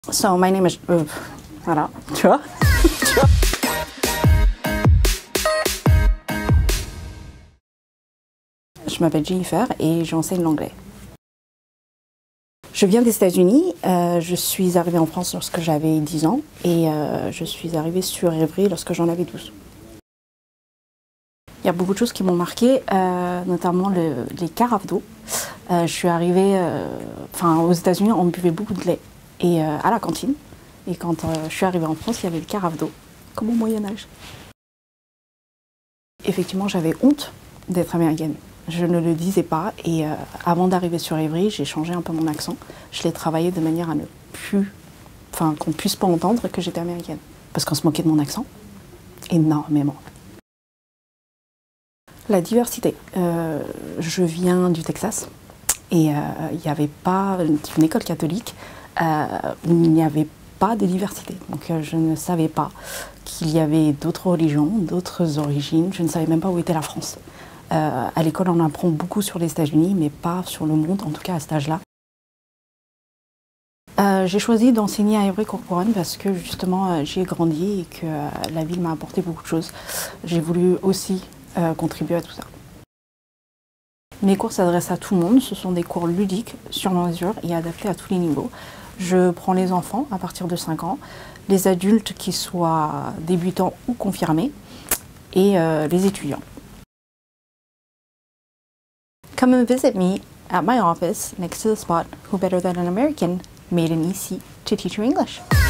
So my name is... voilà, tu vois. Je m'appelle Jennifer et j'enseigne l'anglais. Je viens des États-Unis, je suis arrivée en France lorsque j'avais 10 ans et je suis arrivée sur Évry lorsque j'en avais 12. Il y a beaucoup de choses qui m'ont marqué, notamment les carafes d'eau. Je suis arrivée, aux États-Unis, on buvait beaucoup de lait et à la cantine. Et quand je suis arrivée en France, il y avait des carafes d'eau, comme au Moyen-Âge. Effectivement, j'avais honte d'être américaine. Je ne le disais pas et avant d'arriver sur Évry, j'ai changé un peu mon accent. Je l'ai travaillé de manière à ne plus, qu'on ne puisse pas entendre que j'étais américaine. Parce qu'on se moquait de mon accent, énormément. La diversité. Je viens du Texas et il n'y avait pas une école catholique où il n'y avait pas de diversité. Donc je ne savais pas qu'il y avait d'autres religions, d'autres origines. Je ne savais même pas où était la France. À l'école, on apprend beaucoup sur les États-Unis, mais pas sur le monde, en tout cas à cet âge-là. J'ai choisi d'enseigner à Évry-Courcouronnes parce que justement j'y ai grandi et que la ville m'a apporté beaucoup de choses. J'ai voulu aussi contribuer à tout ça. Mes cours s'adressent à tout le monde, ce sont des cours ludiques, sur mesure et adaptés à tous les niveaux. Je prends les enfants à partir de 5 ans, les adultes qui soient débutants ou confirmés et les étudiants. Come and visit me at my office next to the spot Who Better Than an American made an easy to teach you English.